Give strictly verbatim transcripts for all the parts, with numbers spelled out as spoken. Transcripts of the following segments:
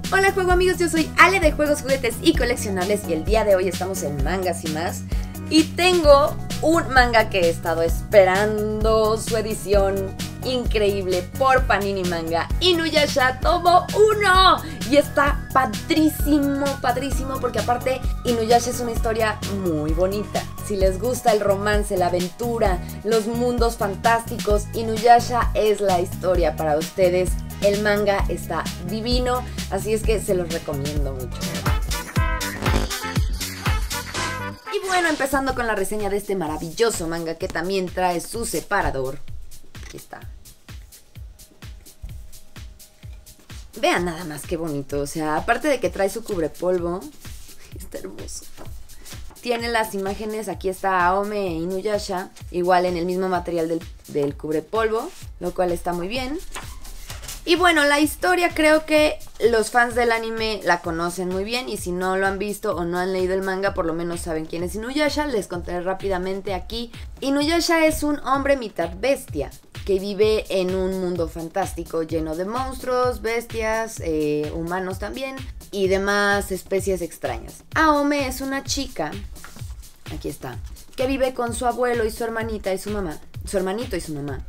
Hola juego amigos, yo soy Ale de Juegos, Juguetes y Coleccionables y el día de hoy estamos en Mangas y Más. Y tengo un manga que he estado esperando su edición increíble por Panini Manga, Inuyasha Tomo uno. Y está padrísimo, padrísimo porque aparte Inuyasha es una historia muy bonita. Si les gusta el romance, la aventura, los mundos fantásticos, Inuyasha es la historia para ustedes. El manga está divino, así es que se los recomiendo mucho. Y bueno, empezando con la reseña de este maravilloso manga que también trae su separador. Aquí está. Vean nada más qué bonito, o sea, aparte de que trae su cubrepolvo, está hermoso. Tiene las imágenes, aquí está Aome e Inuyasha, igual en el mismo material del, del cubrepolvo, lo cual está muy bien. Y bueno, la historia creo que los fans del anime la conocen muy bien y si no lo han visto o no han leído el manga, por lo menos saben quién es Inuyasha. Les contaré rápidamente aquí. Inuyasha es un hombre mitad bestia que vive en un mundo fantástico lleno de monstruos, bestias, eh, humanos también y demás especies extrañas. Aome es una chica, aquí está, que vive con su abuelo y su hermanita y su mamá, su hermanito y su mamá.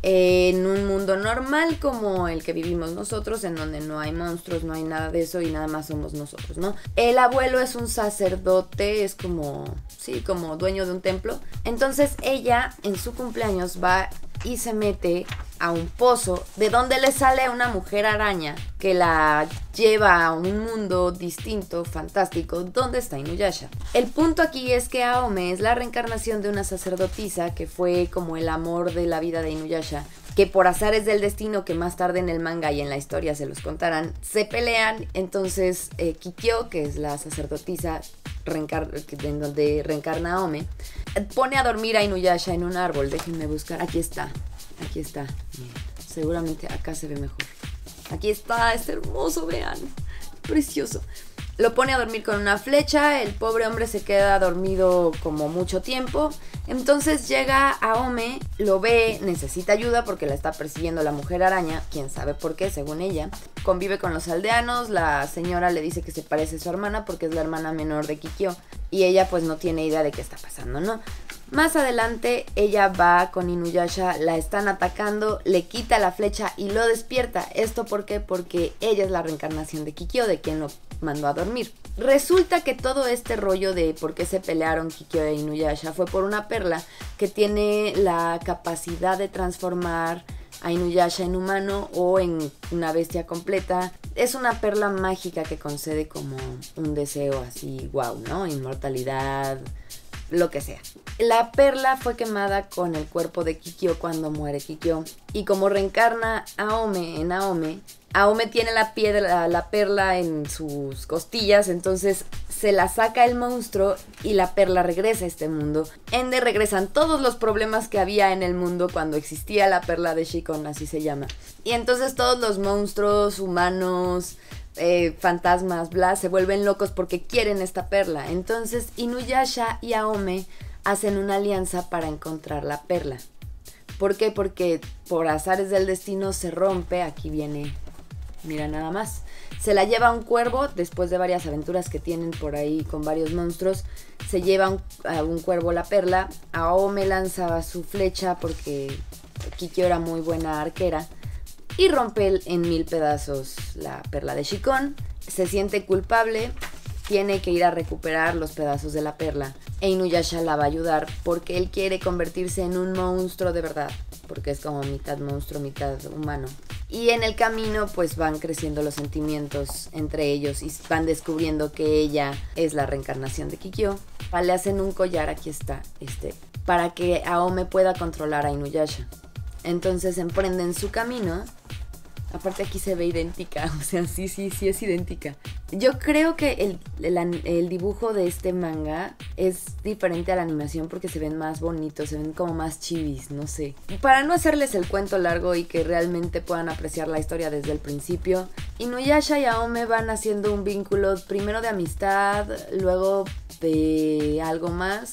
En un mundo normal como el que vivimos nosotros, en donde no hay monstruos, no hay nada de eso y nada más somos nosotros, ¿no? El abuelo es un sacerdote, es como, sí, como dueño de un templo. Entonces ella en su cumpleaños va y se mete a un pozo de donde le sale una mujer araña que la lleva a un mundo distinto, fantástico, donde está Inuyasha. El punto aquí es que Aome es la reencarnación de una sacerdotisa que fue como el amor de la vida de Inuyasha, que por azares del destino, que más tarde en el manga y en la historia se los contarán, se pelean. Entonces eh, Kikyo, que es la sacerdotisa reencar en donde reencarna Aome, pone a dormir a Inuyasha en un árbol. Déjenme buscar, aquí está. Aquí está, miren, seguramente acá se ve mejor. Aquí está, es hermoso, vean, precioso. Lo pone a dormir con una flecha, el pobre hombre se queda dormido como mucho tiempo. Entonces llega Aome, lo ve, necesita ayuda porque la está persiguiendo la mujer araña, quién sabe por qué, según ella. Convive con los aldeanos, la señora le dice que se parece a su hermana porque es la hermana menor de Kikyo. Y ella pues no tiene idea de qué está pasando, ¿no? Más adelante ella va con Inuyasha, la están atacando, le quita la flecha y lo despierta. ¿Esto por qué? Porque ella es la reencarnación de Kikyo, de quien lo mandó a dormir. Resulta que todo este rollo de por qué se pelearon Kikyo e Inuyasha fue por una perla que tiene la capacidad de transformar a Inuyasha en humano o en una bestia completa. Es una perla mágica que concede como un deseo así, wow, ¿no? Inmortalidad, lo que sea. La perla fue quemada con el cuerpo de Kikyo cuando muere Kikyo. Y como reencarna Aome en Aome, Aome tiene la piedra, la perla en sus costillas, entonces se la saca el monstruo y la perla regresa a este mundo. Ende regresan todos los problemas que había en el mundo cuando existía la perla de Shikon, así se llama. Y entonces todos los monstruos, humanos, Eh, fantasmas, bla, se vuelven locos porque quieren esta perla. Entonces Inuyasha y Aome hacen una alianza para encontrar la perla. ¿Por qué? Porque por azares del destino se rompe, aquí viene, mira nada más, se la lleva un cuervo después de varias aventuras que tienen por ahí con varios monstruos. Se lleva un, a un cuervo la perla. Aome lanza su flecha porque Kikyo era muy buena arquera y rompe en mil pedazos la perla de Shikon. Se siente culpable, tiene que ir a recuperar los pedazos de la perla e Inuyasha la va a ayudar porque él quiere convertirse en un monstruo de verdad, porque es como mitad monstruo, mitad humano. Y en el camino pues van creciendo los sentimientos entre ellos y van descubriendo que ella es la reencarnación de Kikyo. Le hacen un collar, aquí está, este, para que Aome pueda controlar a Inuyasha. Entonces emprenden su camino. Aparte aquí se ve idéntica, o sea, sí, sí, sí es idéntica. Yo creo que el, el, el dibujo de este manga es diferente a la animación porque se ven más bonitos, se ven como más chivis, no sé. Para no hacerles el cuento largo y que realmente puedan apreciar la historia desde el principio, Inuyasha y Aome van haciendo un vínculo primero de amistad, luego de algo más.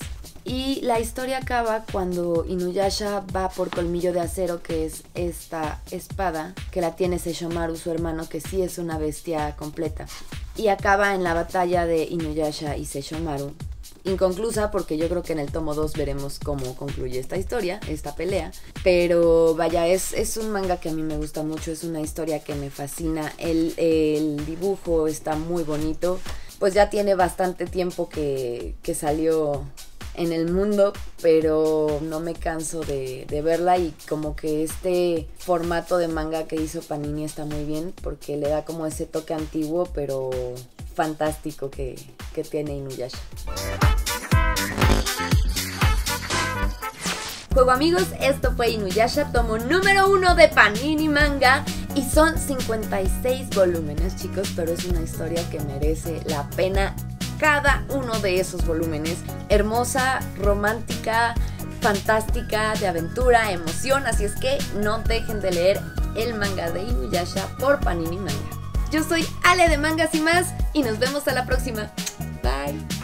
Y la historia acaba cuando Inuyasha va por Colmillo de Acero, que es esta espada que la tiene Sesshomaru, su hermano, que sí es una bestia completa. Y acaba en la batalla de Inuyasha y Sesshomaru. Inconclusa, porque yo creo que en el tomo dos veremos cómo concluye esta historia, esta pelea. Pero vaya, es, es un manga que a mí me gusta mucho, es una historia que me fascina. El, el dibujo está muy bonito. Pues ya tiene bastante tiempo que, que salió en el mundo, pero no me canso de, de verla, y como que este formato de manga que hizo Panini está muy bien porque le da como ese toque antiguo pero fantástico que, que tiene Inuyasha. Juego amigos, esto fue Inuyasha, tomo número uno de Panini Manga, y son cincuenta y seis volúmenes, chicos, pero es una historia que merece la pena cada uno de esos volúmenes. Hermosa, romántica, fantástica, de aventura, emoción, así es que no dejen de leer el manga de Inuyasha por Panini Manga. Yo soy Ale de Mangas y Más y nos vemos a la próxima. Bye.